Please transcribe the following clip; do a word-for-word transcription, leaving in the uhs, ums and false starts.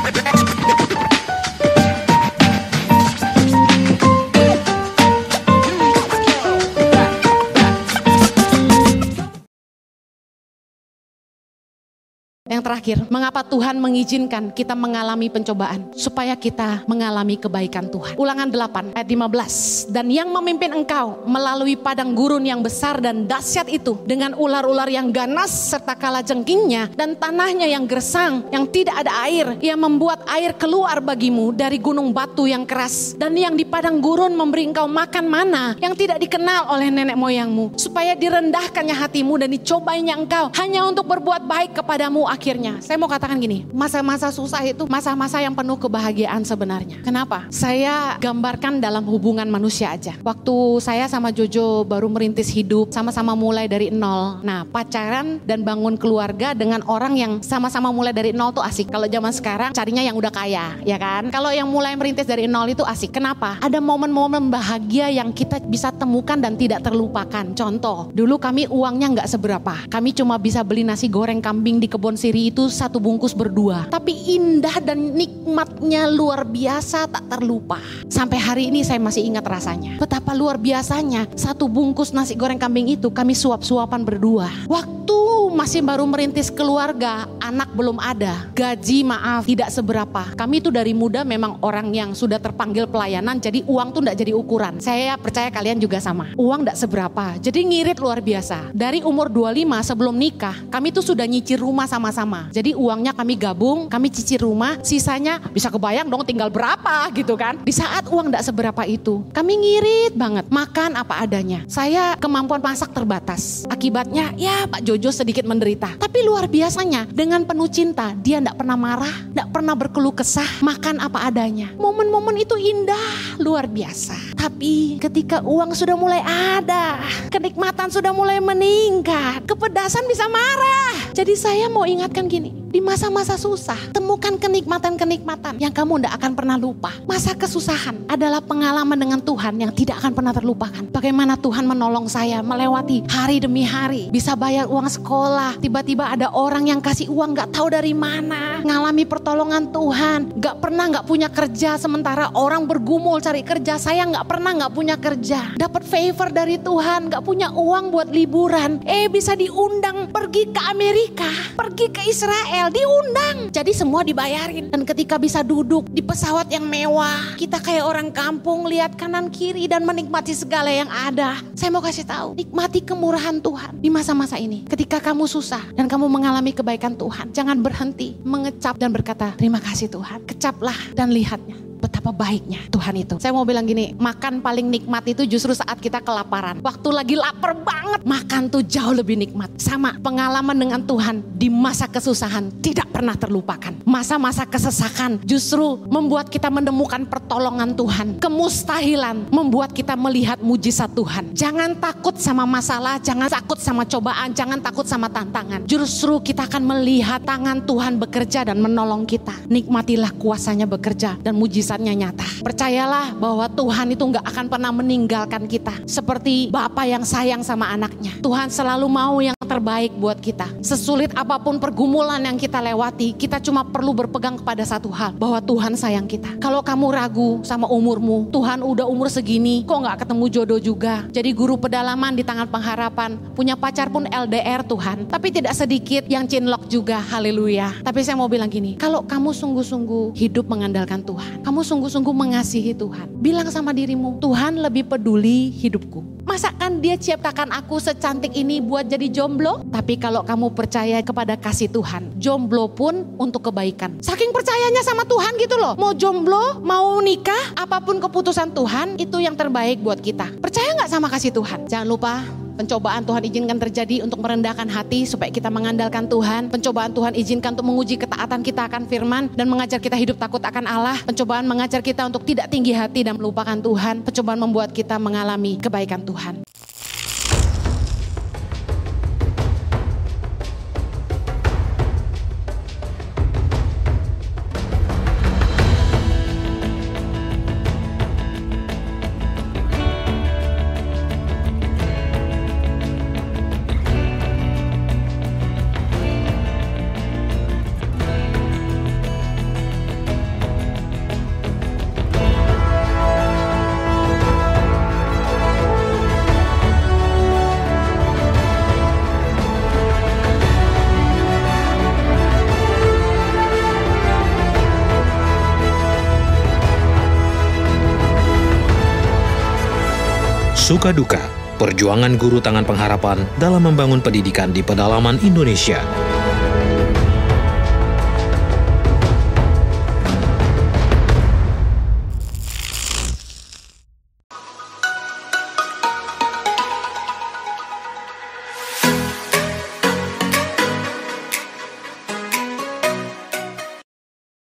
Yang terakhir, mengapa Tuhan mengizinkan kita mengalami pencobaan? Supaya kita mengalami kebaikan Tuhan. Ulangan delapan ayat lima belas. Dan yang memimpin engkau melalui padang gurun yang besar dan dahsyat itu, dengan ular-ular yang ganas serta kalajengkingnya, dan tanahnya yang gersang, yang tidak ada air. Ia membuat air keluar bagimu dari gunung batu yang keras. Dan yang di padang gurun memberi engkau makan mana yang tidak dikenal oleh nenek moyangmu. Supaya direndahkannya hatimu dan dicobainya engkau hanya untuk berbuat baik kepadamu. Akhirnya, saya mau katakan gini, masa-masa susah itu masa-masa yang penuh kebahagiaan sebenarnya. Kenapa? Saya gambarkan dalam hubungan manusia aja. Waktu saya sama Jojo baru merintis hidup, sama-sama mulai dari nol. Nah, pacaran dan bangun keluarga dengan orang yang sama-sama mulai dari nol tuh asik. Kalau zaman sekarang carinya yang udah kaya, ya kan? Kalau yang mulai merintis dari nol itu asik. Kenapa? Ada momen-momen bahagia yang kita bisa temukan dan tidak terlupakan. Contoh, dulu kami uangnya nggak seberapa. Kami cuma bisa beli nasi goreng kambing di kebun siri itu satu bungkus berdua. Tapi indah dan nikmatnya luar biasa, tak terlupa. Sampai hari ini saya masih ingat rasanya. Betapa luar biasanya satu bungkus nasi goreng kambing itu kami suap-suapan berdua. Waktu masih baru merintis keluarga, anak belum ada, gaji maaf tidak seberapa. Kami itu dari muda memang orang yang sudah terpanggil pelayanan, jadi uang tuh tidak jadi ukuran. Saya percaya kalian juga sama. Uang tidak seberapa, jadi ngirit luar biasa. Dari umur dua puluh lima sebelum nikah, kami tuh sudah nyicil rumah sama-sama. Jadi uangnya kami gabung, kami cicil rumah, sisanya bisa kebayang dong tinggal berapa gitu kan. Di saat uang tidak seberapa itu, kami ngirit banget, makan apa adanya. Saya kemampuan masak terbatas. Akibatnya ya Pak Jojo sedikit menderita. Tapi luar biasanya dengan penuh cinta, dia tidak pernah marah, tidak pernah berkeluh kesah, makan apa adanya. Momen-momen itu indah, luar biasa. Tapi ketika uang sudah mulai ada, kenikmatan sudah mulai meningkat, kepedasan bisa marah. Jadi saya mau ingatkan gini, di masa-masa susah, temukan kenikmatan-kenikmatan yang kamu tidak akan pernah lupa. Masa kesusahan adalah pengalaman dengan Tuhan yang tidak akan pernah terlupakan. Bagaimana Tuhan menolong saya melewati hari demi hari, bisa bayar uang sekolah, tiba-tiba ada orang yang kasih uang gak tahu dari mana, ngalami pertolongan Tuhan, gak pernah gak punya kerja, sementara orang bergumul cari kerja, saya gak pernah gak punya kerja, dapat favor dari Tuhan, gak punya uang buat liburan, eh bisa diundang pergi ke Amerika, pergi ke Israel, diundang, jadi semua dibayarin. Dan ketika bisa duduk di pesawat yang mewah, kita kayak orang kampung lihat kanan kiri dan menikmati segala yang ada. Saya mau kasih tahu, nikmati kemurahan Tuhan di masa-masa ini. Ketika kamu susah dan kamu mengalami kebaikan Tuhan, jangan berhenti mengecap dan berkata terima kasih Tuhan. Kecaplah dan lihatnya betapa baiknya Tuhan itu. Saya mau bilang gini, makan paling nikmat itu justru saat kita kelaparan. Waktu lagi lapar banget, makan tuh jauh lebih nikmat. Sama pengalaman dengan Tuhan di masa kesusahan tidak pernah terlupakan. Masa-masa kesesakan justru membuat kita menemukan pertolongan Tuhan. Kemustahilan membuat kita melihat mujizat Tuhan. Jangan takut sama masalah, jangan takut sama cobaan, jangan takut sama tantangan. Justru kita akan melihat tangan Tuhan bekerja dan menolong kita. Nikmatilah kuasanya bekerja dan mujizat nyata. Percayalah bahwa Tuhan itu gak akan pernah meninggalkan kita. Seperti Bapa yang sayang sama anaknya. Tuhan selalu mau yang terbaik buat kita. Sesulit apapun pergumulan yang kita lewati, kita cuma perlu berpegang kepada satu hal, bahwa Tuhan sayang kita. Kalau kamu ragu sama umurmu, Tuhan udah umur segini, kok gak ketemu jodoh juga. Jadi guru pedalaman di tangan pengharapan, punya pacar pun L D R Tuhan. Tapi tidak sedikit yang cinlok juga, haleluya. Tapi saya mau bilang gini, kalau kamu sungguh-sungguh hidup mengandalkan Tuhan, kamu sungguh-sungguh mengasihi Tuhan, bilang sama dirimu, Tuhan lebih peduli hidupku. Masakan dia ciptakan aku secantik ini buat jadi jomblo? Tapi kalau kamu percaya kepada kasih Tuhan, jomblo pun untuk kebaikan. Saking percayanya sama Tuhan gitu loh. Mau jomblo, mau nikah, apapun keputusan Tuhan, itu yang terbaik buat kita. Percaya gak sama kasih Tuhan? Jangan lupa, pencobaan Tuhan izinkan terjadi untuk merendahkan hati supaya kita mengandalkan Tuhan. Pencobaan Tuhan izinkan untuk menguji ketaatan kita akan firman dan mengajar kita hidup takut akan Allah. Pencobaan mengajar kita untuk tidak tinggi hati dan melupakan Tuhan. Pencobaan membuat kita mengalami kebaikan Tuhan. Suka duka, perjuangan guru tangan pengharapan dalam membangun pendidikan di pedalaman Indonesia.